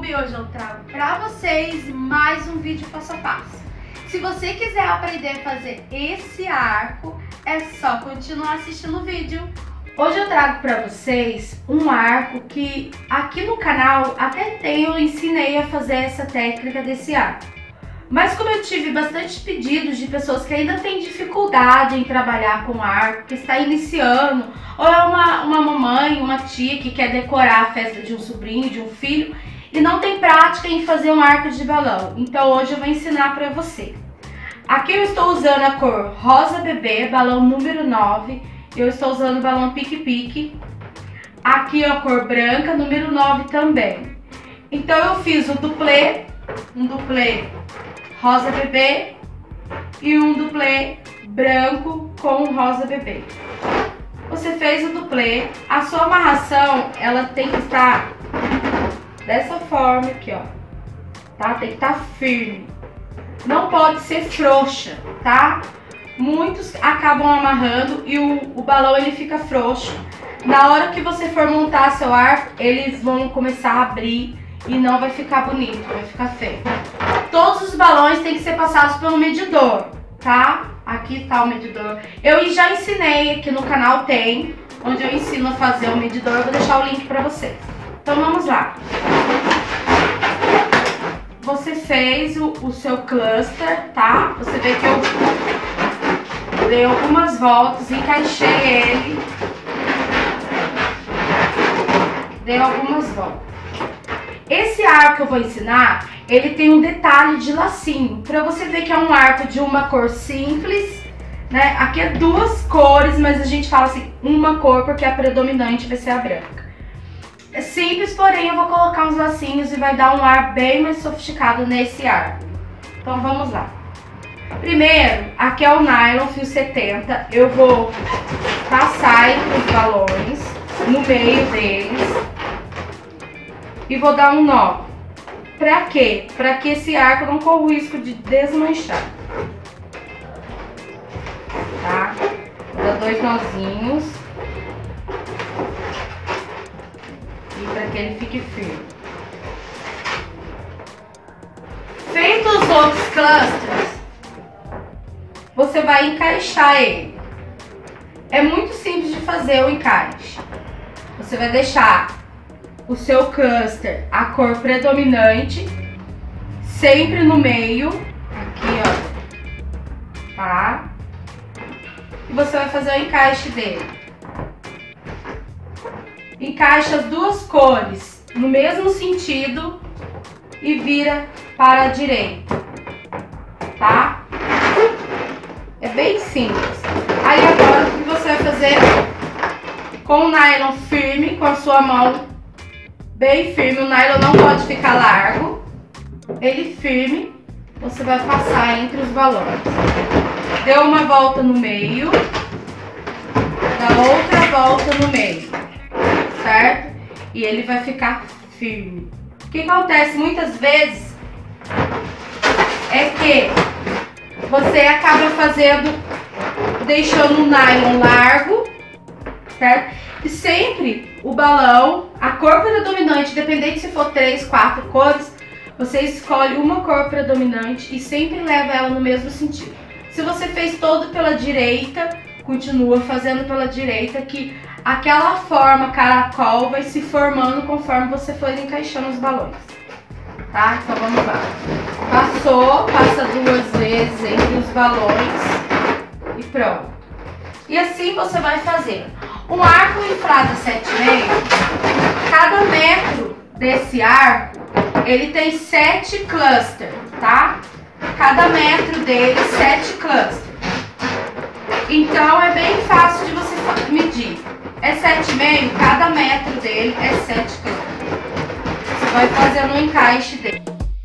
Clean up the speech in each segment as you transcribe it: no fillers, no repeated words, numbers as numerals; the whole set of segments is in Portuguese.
e hoje eu trago para vocês mais um vídeo passo a passo. Se você quiser aprender a fazer esse arco, é só continuar assistindo o vídeo. Hoje eu trago para vocês um arco que aqui no canal até eu ensinei a fazer essa técnica desse arco. Mas como eu tive bastante pedidos de pessoas que ainda têm dificuldade em trabalhar com arco, que está iniciando, ou é uma mamãe, uma tia que quer decorar a festa de um sobrinho, de um filho, e não tem prática em fazer um arco de balão. Então hoje eu vou ensinar para você. Aqui eu estou usando a cor rosa bebê, balão número 9. Eu estou usando o balão pique-pique. Aqui a cor branca, número 9 também. Então eu fiz um duplê rosa bebê e um duplê branco com rosa bebê. Você fez o duplê, a sua amarração ela tem que estar dessa forma aqui, ó, tá? Tem que estar firme, não pode ser frouxa, tá? Muitos acabam amarrando e o balão ele fica frouxo. Na hora que você for montar seu arco, eles vão começar a abrir e não vai ficar bonito, vai ficar feio. Todos os balões têm que ser passados pelo medidor, tá? Aqui tá o medidor. Eu já ensinei aqui no canal, tem, onde eu ensino a fazer o medidor. Eu vou deixar o link pra vocês. Então vamos lá. Você fez o seu cluster, tá? Você vê que eu dei algumas voltas, encaixei ele. Dei algumas voltas. Esse arco que eu vou ensinar, ele tem um detalhe de lacinho, para você ver que é um arco de uma cor simples, né? Aqui é duas cores, mas a gente fala assim, uma cor porque a predominante vai ser a branca. É simples, porém eu vou colocar uns lacinhos e vai dar um ar bem mais sofisticado nesse arco. Então vamos lá. Primeiro, aqui é o nylon fio 70, eu vou passar entre os balões, no meio deles. E vou dar um nó. Pra quê? Pra que esse arco não corra o risco de desmanchar. Tá? Vou dar dois nozinhos. E pra que ele fique firme. Feitos os outros clusters, você vai encaixar ele. É muito simples de fazer o encaixe. Você vai deixar o seu cluster, a cor predominante, sempre no meio, aqui ó, tá? E você vai fazer o encaixe dele. Encaixa as duas cores no mesmo sentido e vira para a direita, tá? É bem simples. Aí agora o que você vai fazer com o nylon firme, com a sua mão bem firme, o nylon não pode ficar largo, ele firme, você vai passar entre os balões. Deu uma volta no meio, dá outra volta no meio, certo? E ele vai ficar firme. O que acontece muitas vezes é que você acaba deixando o nylon largo, certo? E sempre o balão, a cor predominante, independente se for 3, 4 cores, você escolhe uma cor predominante e sempre leva ela no mesmo sentido. Se você fez todo pela direita, continua fazendo pela direita, que aquela forma caracol vai se formando conforme você for encaixando os balões. Tá? Então vamos lá. Passou, passa duas vezes entre os balões e pronto. E assim você vai fazendo. Um arco inflado 7,5, cada metro desse arco, ele tem 7 clusters, tá? Cada metro dele, 7 clusters. Então é bem fácil de você medir. É 7,5, cada metro dele é 7 clusters. Você vai fazendo o encaixe dele.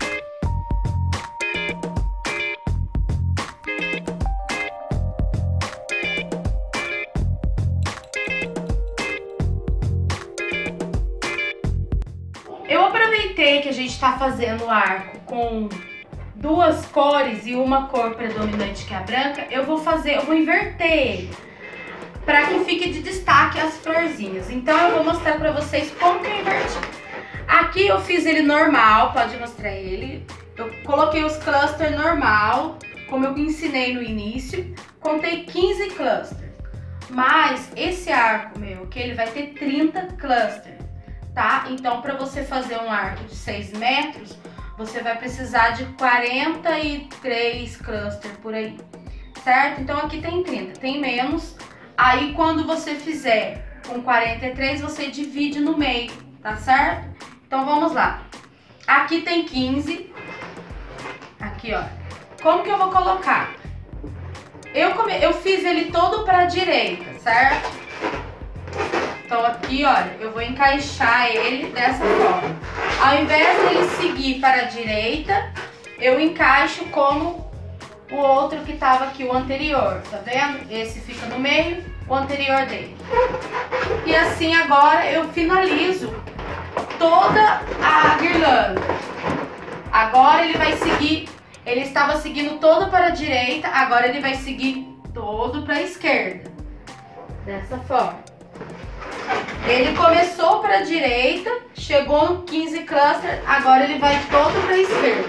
Eu aproveitei que a gente está fazendo o arco com duas cores e uma cor predominante que é a branca, eu vou inverter ele para que fique de destaque as florzinhas. Então eu vou mostrar para vocês como que eu inverti. Aqui eu fiz ele normal, pode mostrar ele. Eu coloquei os clusters normal, como eu ensinei no início. Contei 15 clusters. Mas esse arco meu, que ele vai ter 30 clusters, tá? Então, para você fazer um arco de 6 metros, você vai precisar de 43 clusters por aí, certo? Então, aqui tem 30, tem menos. Aí, quando você fizer com 43, você divide no meio, tá certo? Então, vamos lá. Aqui tem 15. Aqui, ó. Como que eu vou colocar? Eu fiz ele todo para a direita, certo? Então aqui, olha, eu vou encaixar ele dessa forma. Ao invés dele seguir para a direita, eu encaixo como o outro que estava aqui, o anterior, tá vendo? Esse fica no meio, o anterior dele. E assim agora eu finalizo toda a guirlanda. Agora ele vai seguir... Ele estava seguindo todo para a direita, agora ele vai seguir todo para a esquerda. Dessa forma. Ele começou para a direita, chegou no 15 cluster, agora ele vai todo para a esquerda.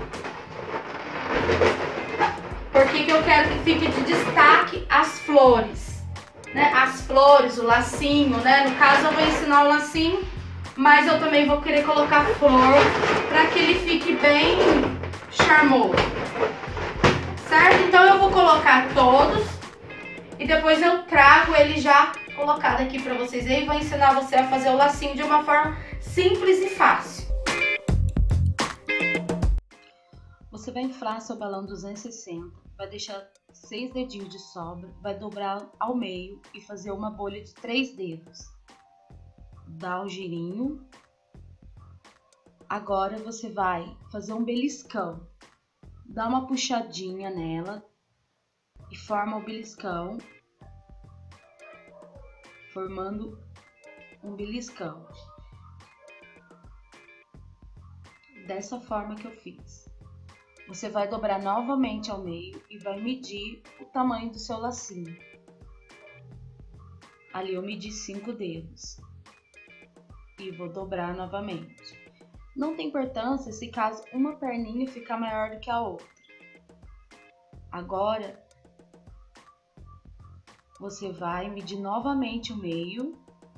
Porque que eu quero que fique de destaque as flores, né? As flores, o lacinho, né? No caso eu vou ensinar o lacinho, mas eu também vou querer colocar flor para que ele fique bem charmoso, certo? Então eu vou colocar todos e depois eu trago ele já colocado aqui para vocês aí e vou ensinar você a fazer o lacinho de uma forma simples e fácil. Você vai inflar seu balão 260, vai deixar 6 dedinhos de sobra, vai dobrar ao meio e fazer uma bolha de 3 dedos. Dá um girinho. Agora você vai fazer um beliscão, dá uma puxadinha nela e forma o beliscão, formando um beliscão. Dessa forma que eu fiz. Você vai dobrar novamente ao meio e vai medir o tamanho do seu lacinho. Ali eu medi 5 dedos e vou dobrar novamente. Não tem importância se caso uma perninha ficar maior do que a outra. Agora, você vai medir novamente o meio.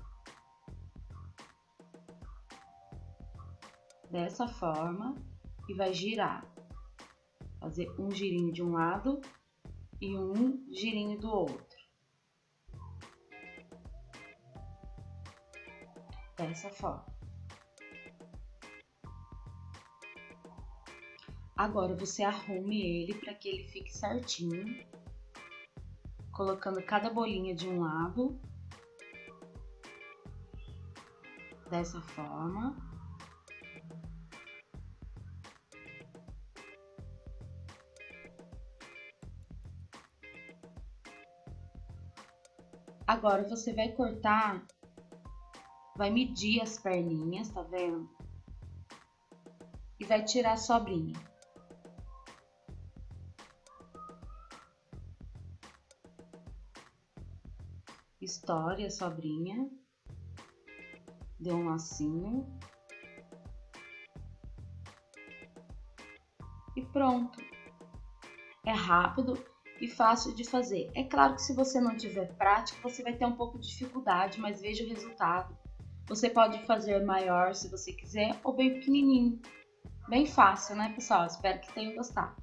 Dessa forma. E vai girar. Fazer um girinho de um lado e um girinho do outro. Dessa forma. Agora você arrume ele para que ele fique certinho, colocando cada bolinha de um lado, dessa forma. Agora você vai cortar, vai medir as perninhas, tá vendo? E vai tirar a sobrinha. Estoure a sobrinha, dê um lacinho e pronto. É rápido e fácil de fazer. É claro que se você não tiver prática, você vai ter um pouco de dificuldade, mas veja o resultado. Você pode fazer maior se você quiser ou bem pequenininho. Bem fácil, né, pessoal? Espero que tenham gostado.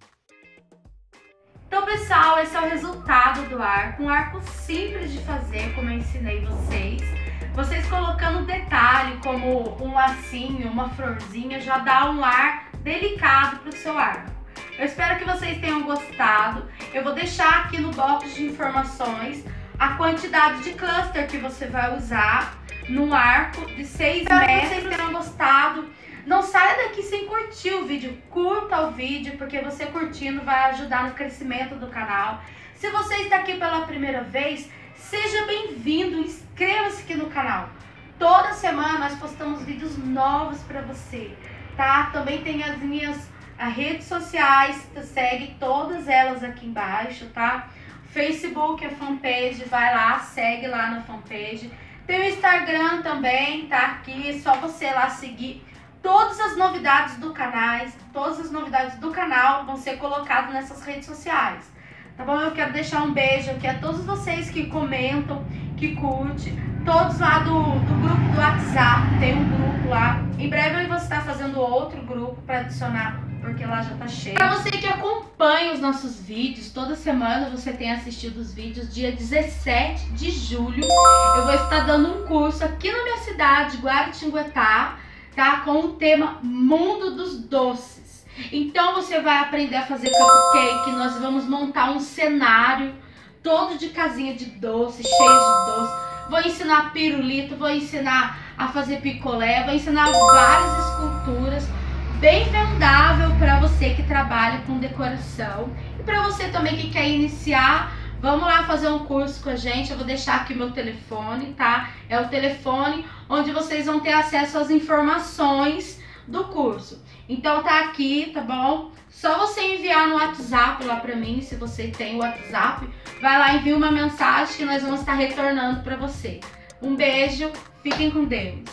Então, pessoal, esse é o resultado do arco. Um arco simples de fazer, como eu ensinei vocês. Vocês colocando detalhe, como um lacinho, uma florzinha, já dá um ar delicado para o seu arco. Eu espero que vocês tenham gostado. Eu vou deixar aqui no box de informações a quantidade de cluster que você vai usar num arco de 6 metros. Espero que vocês tenham gostado. Não saia daqui sem curtir o vídeo, curta o vídeo, porque você curtindo vai ajudar no crescimento do canal. Se você está aqui pela primeira vez, seja bem-vindo, inscreva-se aqui no canal. Toda semana nós postamos vídeos novos para você, tá? Também tem as minhas redes sociais, segue todas elas aqui embaixo, tá? Facebook, a fanpage, vai lá, segue lá na fanpage. Tem o Instagram também, tá aqui, é só você lá seguir. Todas as novidades do canal vão ser colocadas nessas redes sociais. Tá bom? Eu quero deixar um beijo aqui a todos vocês que comentam, que curtem, todos lá do grupo do WhatsApp, tem um grupo lá. Em breve eu vou estar fazendo outro grupo para adicionar, porque lá já tá cheio. Para você que acompanha os nossos vídeos, toda semana você tem assistido os vídeos, dia 17 de julho, eu vou estar dando um curso aqui na minha cidade, Guaratinguetá, tá? Com o tema Mundo dos Doces. Então você vai aprender a fazer cupcake, nós vamos montar um cenário todo de casinha de doce, cheio de doce. Vou ensinar pirulito, vou ensinar a fazer picolé, vou ensinar várias esculturas, bem vendável para você que trabalha com decoração. E para você também que quer iniciar, vamos lá fazer um curso com a gente. Eu vou deixar aqui meu telefone, tá? É o telefone onde vocês vão ter acesso às informações do curso. Então tá aqui, tá bom? Só você enviar no WhatsApp lá pra mim, se você tem o WhatsApp, vai lá e envia uma mensagem que nós vamos estar retornando pra você. Um beijo, fiquem com Deus.